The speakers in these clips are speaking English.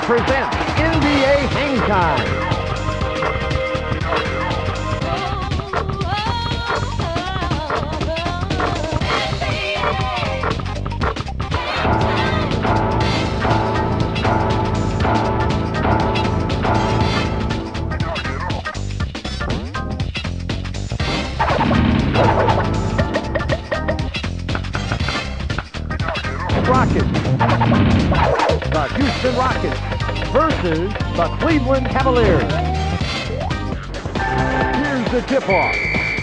presents NBA Hang Time. Rockets. The Houston Rockets versus the Cleveland Cavaliers. Here's the tip-off.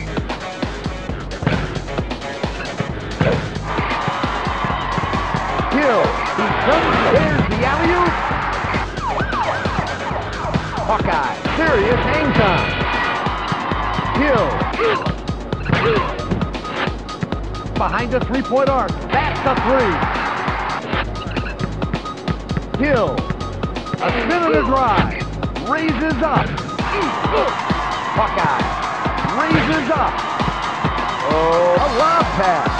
Hill. There's the alley-oop. Hawkeye. Serious hang time. Hill. Behind the three-point arc. That's the three. Hill, a spin and a drive, raises up. Hawkeye, raises up. Oh, a lob pass.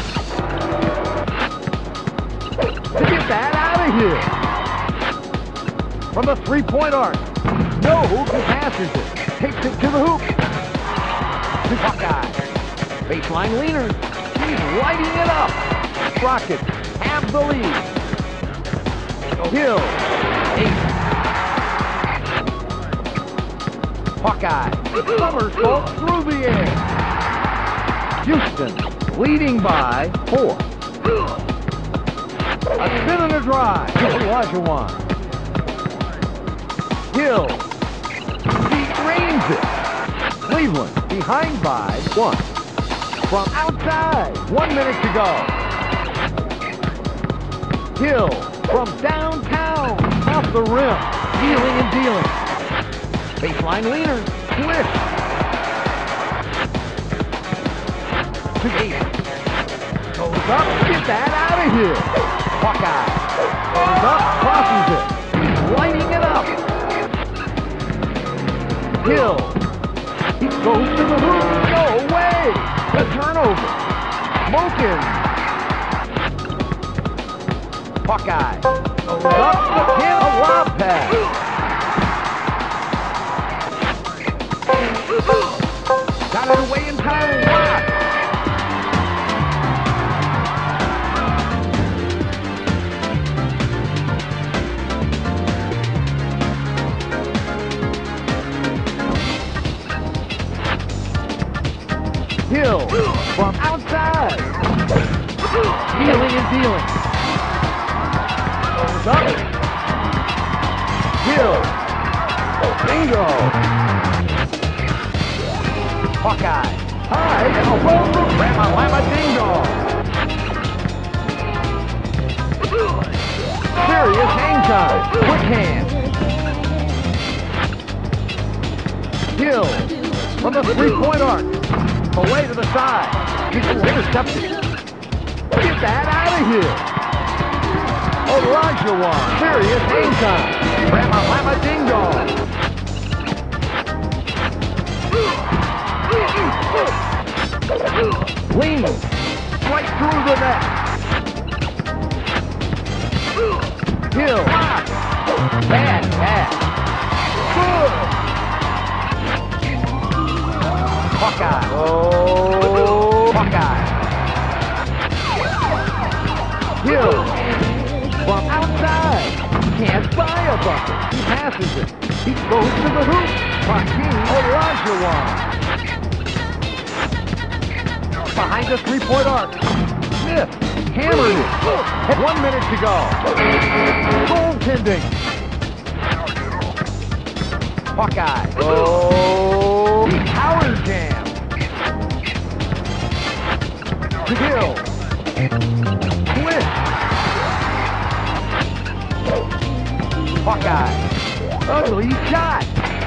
To get that out of here. From the three-point arc. No, he passes it. Takes it to the hoop. To Hawkeye. Baseline leaners. He's lighting it up. Rockets have the lead. Hill, 8. Hawkeye, somersault through the air. Houston, leading by 4. A spin and a drive to Olajuwon. Hill, he drains it. Cleveland, behind by 1. From outside, 1 minute to go. Hill, from downtown, off the rim, dealing and dealing. Baseline leaner, switch. To 8. Goes up, get that out of here. Hawkeye, goes up, crosses it. He's lighting it up. Hill, he goes to the hoop, no way. The turnover, smoking. Hawkeye goes up the pin, a lob pass. Got it away in time. Rock. Hill from outside. Dealing and dealing. Up. Hill. Bingo. Hawkeye. High. Elbow. Rama Lama Ding Dong. Serious hang time. Quick hand. Hill. From the three-point arc. Away to the side. He's intercepted. Get that out of here. Olajuwon, serious hang time. Rama Lama Ding Dong. Lean, right through the net. Hill, bad pass. Good. Hawkeye. Oh, Hawkeye. Hill. From outside, can't buy a bucket. He passes it. He goes to the hoop. Hakeem Olajuwon. Behind the three-point arc. Smith hammered it. 1 minute to go. Goaltending. Hawkeye. Oh, power jam. To Hill. Twist. Hawkeye. Ugly shot.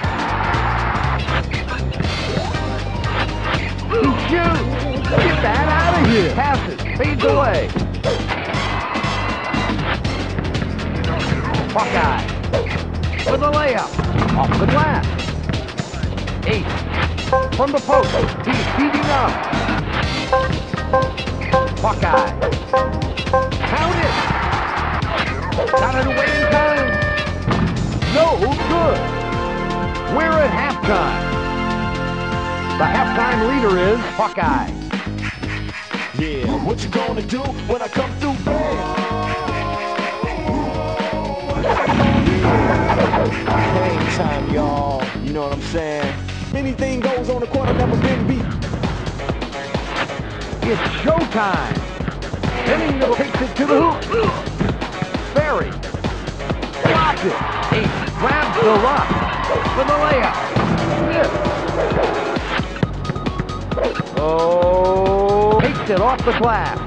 He shoots. Get that out of here. Passes. Fades away. Hawkeye. With a layup. Off the glass. 8. From the post. He's heating up. Hawkeye. Count it. Got it away in time. overtime. The halftime leader is Hawkeye. Yeah, what you gonna do when I come through, babe? Game time, y'all. You know what I'm saying? Anything goes on the court, I've never been beat. It's showtime. Spinning takes it to the hoop. Barry. Blocks it. He grabs the lock for the layup. Oh, takes it off the glass.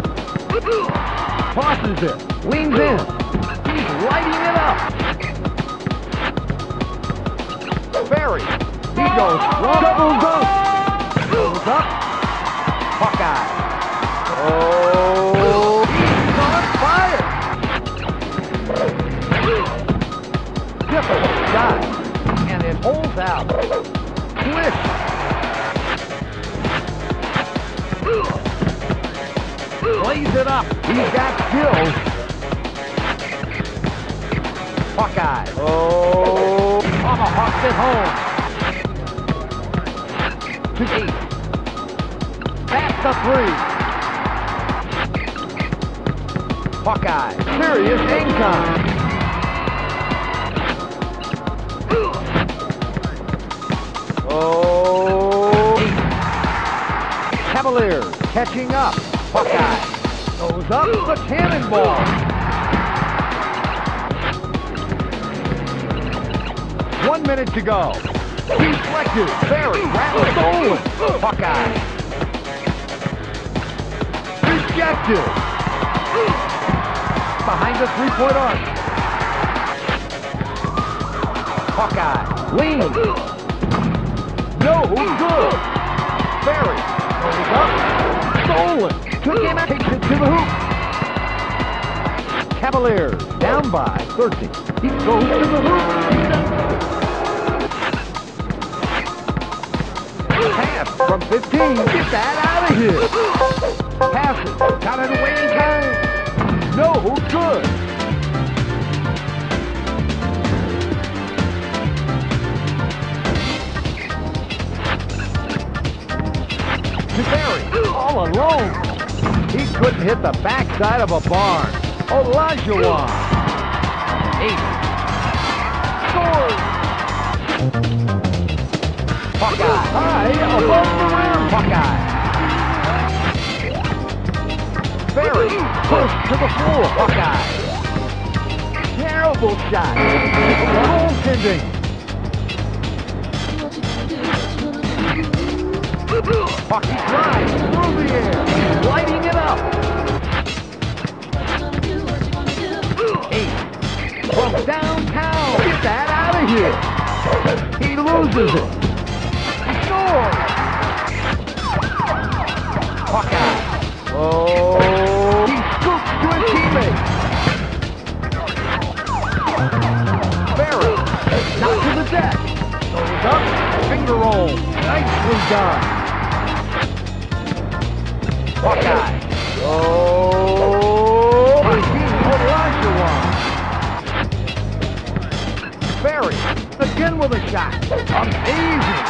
Tosses it. Leans in. He's lighting it up. Barry. He goes double dunk. Goes up. Hawkeye. Oh, he's on fire. Difficult shot. And it holds out. Swish. Plays it up. He's got skills. Hawkeye. Oh, tomahawks it home. To 8. That's the 3. Hawkeye. Serious hang time. Oh. 8. Cavaliers catching up. Hawkeye goes up the cannonball. 1 minute to go. Deflected. Barry. Rattle stolen. Hawkeye. Rejected. Behind the three-point arc. Hawkeye. Leans. No good. Barry. Goes up. Stolen. Took him out. Takes it to the hoop. Cavaliers down by 30. He goes to the hoop. Pass from 15. Get that out of here. Passes. Got it away in time. No good. To Barry. All alone. He couldn't hit the backside of a barn. Olajuwon. 8. Scores. Hawkeye. High above the rim. Hawkeye. Barry. Pushed to the floor. Hawkeye. Terrible shot. Goaltending. Hawkeye drives through the air. Lighting it up. 8. From downtown. Get that out of here. He loses it. He scores. Hawkeye. Oh. He scoops to his teammate. Barry. Not to the deck. Goes up. Finger roll. Nicely done. Hawkeye. Oh. Olajuwon. Barry. Again with a shot. Amazing.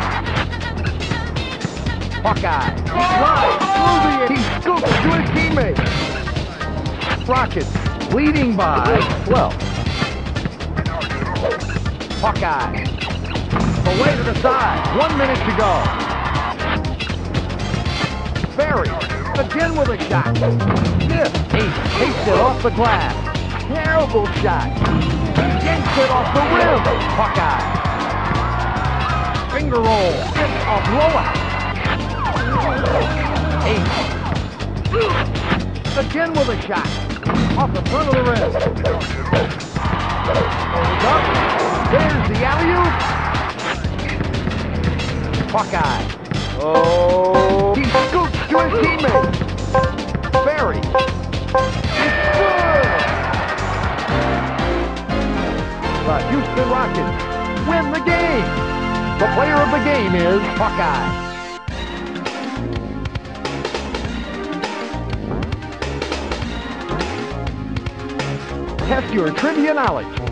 Hawkeye. He flies through the air. He scoops to his teammate. Rockets leading by 12. Hawkeye. Away to the side. 1 minute to go. Barry. Again with a shot. Smith. He takes it off the glass. Terrible shot. He yanks it off the rim. Hawkeye. Finger roll. It's a blowout. 8. Again with a shot. Off the front of the rim. Goes up. There's the alley-oop. Hawkeye. Oh. He scoops to his teammate. Barry. It's good. The Houston Rockets win the game. The player of the game is Hawkeye. Test your trivia knowledge.